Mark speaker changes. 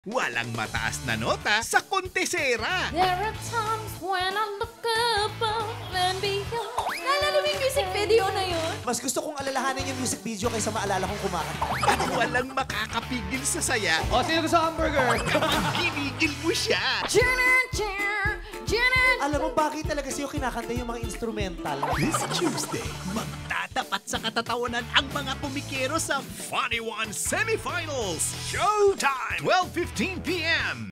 Speaker 1: Walang mataas na nota sa kontesera.
Speaker 2: There are times when I look above and beyond. Naalala mo yung music video na yun?
Speaker 3: Mas gusto kong alalahanin yung music video kaysa maalala kong kumakanta.
Speaker 1: At walang makakapigil sa saya
Speaker 4: O, sino gusto hamburger?
Speaker 1: kapag ginigil mo siya.
Speaker 3: Alam mo, bakit talaga sa'yo kinakanta yung mga instrumental?
Speaker 1: This Tuesday, magtatapat sa katatawanan ang mga pumikero sa Funny One Semifinals. Showtime! 12:15 p.m.